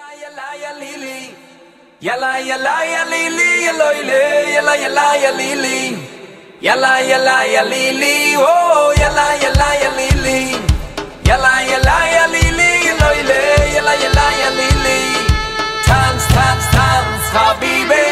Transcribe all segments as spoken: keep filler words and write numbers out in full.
Yalla ya lili, yalla yalla ya lili, yalla yalla yalla ya lili, yalla yalla ya lili, oh yalla yalla ya lili, yalla yalla ya lili, yalla yalla yalla ya lili, tanz tanz tanz habibi.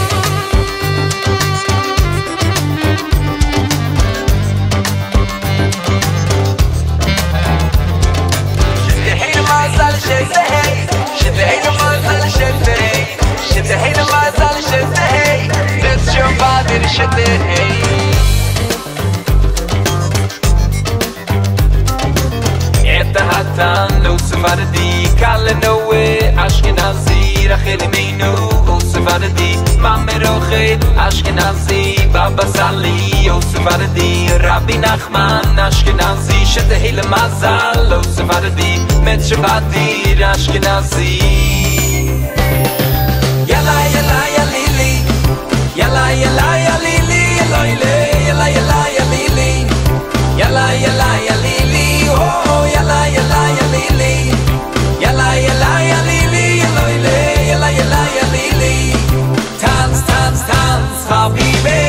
Vardi kalle noe ashkenazi rachel meinu osvardi mame roche ashkenazi baba sali osvardi rabbi nachman ashkenazi shete hele mazal osvardi met shabati ashkenazi yalla yalla ya lili yalla yalla ya lili yalla yalla yalla ya lili yalla yalla ya lili oh yalla yalla ya lili yalla yalla ya lili yalla yalla ya lili tanz tanz tanz habibi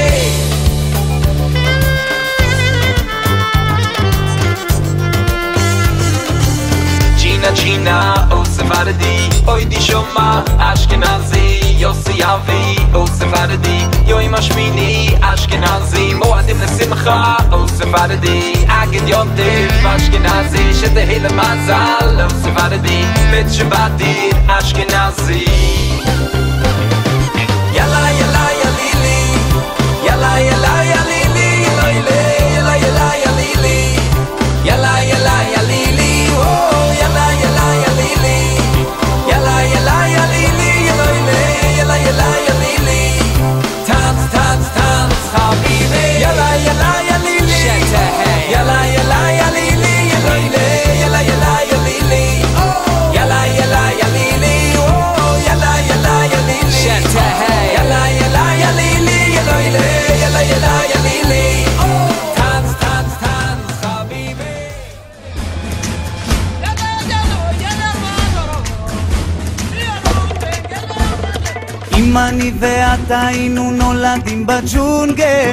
Gina Gina oh Sefardi oy di shoma ashkenazi Yossi Yavi oh Sefardi yoy mashmini ashkenazi moadim lesimcha oh Sefardi agin yontiv ashkenazi shete hele mazal oh Sefardi mit shabadir ashkenazi yalla yalla ya lili yalla yalla ya lili yalla yalla ya lili yalla yalla ya lili oh yalla yalla ya lili yalla yalla ya lili yalla yalla ya lili tanz tanz tanz habibi yalla yalla ya lili yalla yalla ya lili yalla yalla ya lili yalla yalla ya lili oh yalla yalla ya lili yalla yalla ya lili yalla yalla ya lili tanz tanz tanz habibi אם אני ואתה היינו נולדים בג'ונגל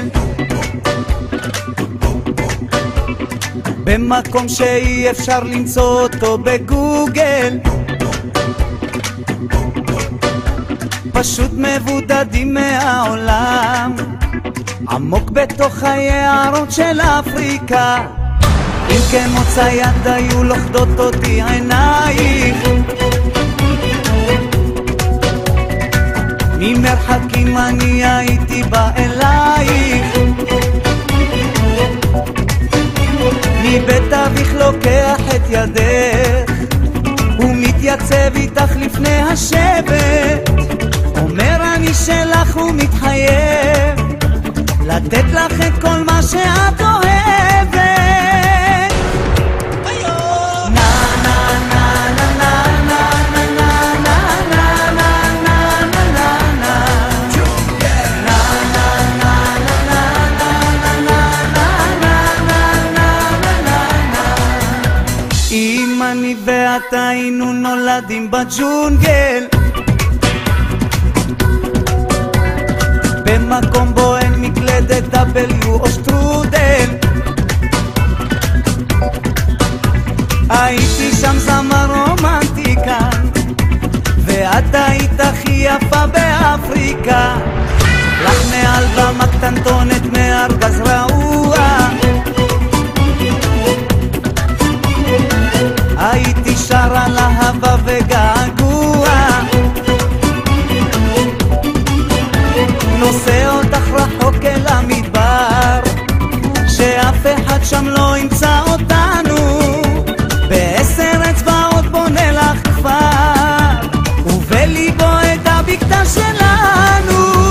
במקום שאי אפשר למצוא אותו בגוגל פשוט מבודדים מהעולם עמוק בתוך היערות של אפריקה אם כמוצא יד היו לוכדות אותי עינייך ממרחקים אני הייתי בא אלייך מבית אביך לוקח את ידך ומתייצב איתך לפני השבט אומר אני שלך ומתחייב לתת לך את כל מה שאת אוהבת אם אני ואתה היינו נולדים בג'ונגל במקום בו אין מקלדת W או שטרודל הייתי שם זמר רומנטיקה ואת היית הכי יפה באפריקה לך מעל במה קטנטונת מארגז רעוע הייתי שרה להבה וגעגוע נושא אותך רחוק אל המדבר שאף אחד שם לא ימצא אותנו בעשר אצבעות בונה לך כפר ובליבו את הבקתה שלנו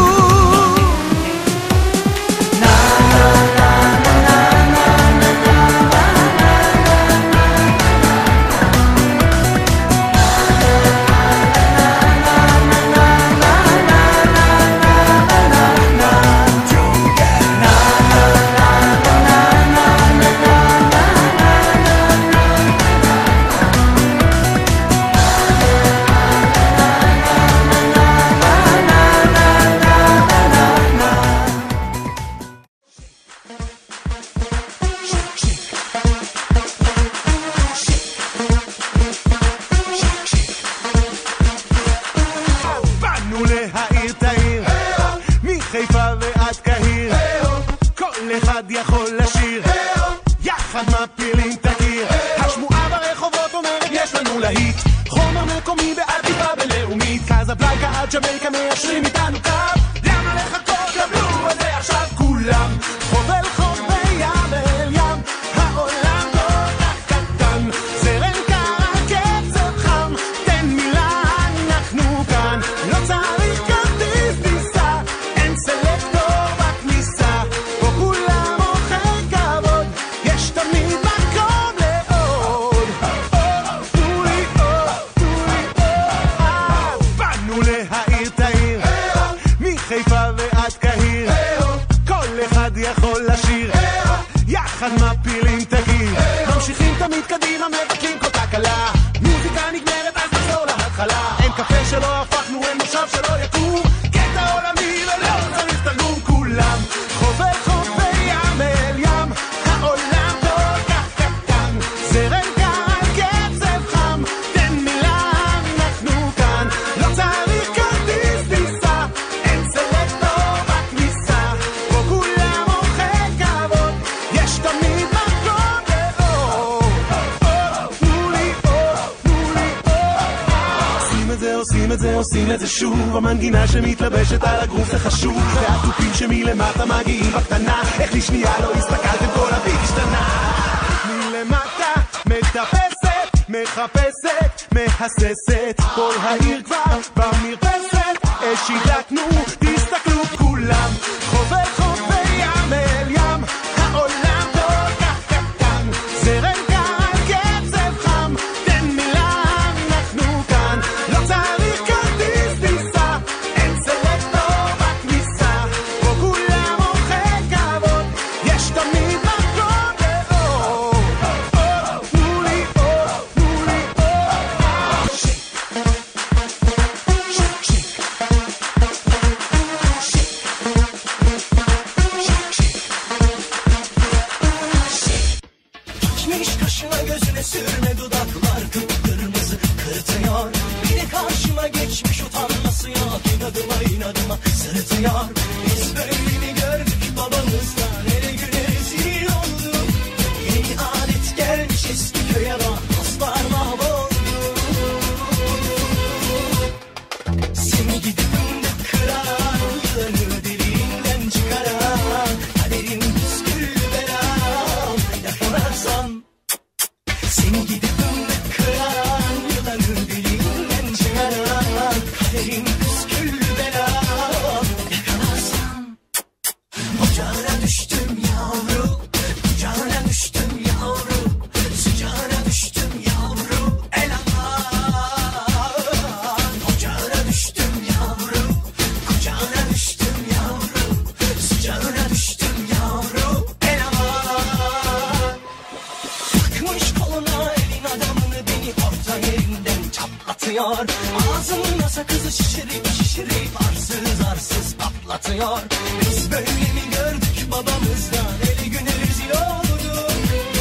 קזבלנקה עד ג'מייקה מיישרים איתנו קו. למה לחכות? קבלו את זה עכשיו כולם. חוב אל חוב בים אל ים, העולם כל כך קטן, זרם קר קצב חם, תן מילה אנחנו כאן. לא צריך כרטיס טיסה, אין סלקטור בכניסה, פה כולם אוכל כבוד, יש תמיד מקום לעוד. עוד, תנו לי עוד, תנו לי עוד. באנו להעיר את העיר, מחיפה ועד קהיר, כל אחד יכול לשיר, יחד מפילים את הגיר, ממשיכים תמיד קדימה, מבטלים כל תקלה, מוזיקה נגמרת אז נחזור להתחלה, אין קפה שלא הפכנו, אין מושב שלא יקום, קטע עולמי ולא צריך תרגום. כולם חוב אל חוב בים אל ים, העולם כל כך קטן, זרם קר קצב חם, תן מילה אנחנו כאן. לא צריך כרטיס טיסה, אין סלקטור בכניסה, פה כולם אוכל כבוד, יש תמיד מקום לעוד. עוד, תנו לי עוד, תנו לי עוד. עושים את זה, עושים את זה, עושים את זה שוב, המנגינה שמתלבשת על הגרוף זה חשוב, והתופים שמלמטה מגיעים בקטנה, איך לשנייה לא הסתכלתם כל הביט השתנה. מלמטה מטפסת, מחפשת, מהססת, כל העיר כבר במרפסת, אש הדלקנו, תסתכלו כולם. חוב אל חוב בים אל ים, העולם כל כך קטן, זרם קר קצב חם, תן מילה אנחנו כאן. לא צריך כרטיס טיסה, אין סלקטור בכניסה, פה כולם אוכל כבוד, יש תמיד מקום לעוד. עוד, תנו לי עוד, תנו לי עוד. שיק, שיק, שיק, Geçmiş kaşına gözüne sürme, dudaklar kıpkırmızı kırıtıyor. Bir de karşıma geçmiş utanması yok, inadıma inadıma sırıtıyor. Biz böyle mi gördük babamızdan, ele güne rezil olduk. Yeni adet gelmiş eski köye bak, dostlar mahvoldu. Seni gidip fındık kıran, yılanı deliğinden çıkaran, kaderim püsküllü belam, yakalarsan. Seni gidip fındık kıran, yılanı deliğinden çıkaran, kaderim püsküllü belam, yakalarsan. Ocağına düştüm yavrum, kucağına düştüm yavrum, sıcağına düştüm yavrum, el aman. Ocağına düştüm yavrum, kucağına düştüm yavrum, sıcağına düştüm yavrum, el aman. Takmış koluna elin adamını, beni orta yerinden çatlatıyor. Ağzımda sakızı şişirip şişirip arsız arsız patlatıyor. Biz böyle mi gördük babamızdan, eli güne rezil olduk.